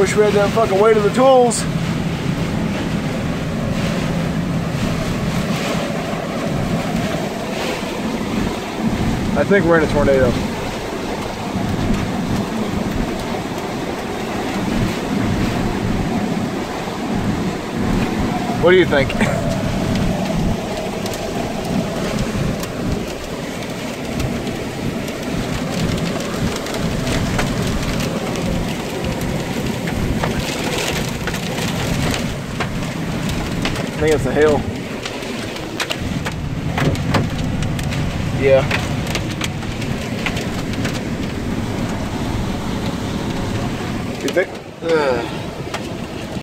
wish we had that fucking weight of the tools. I think we're in a tornado. What do you think? I think it's a hill. Yeah. You think?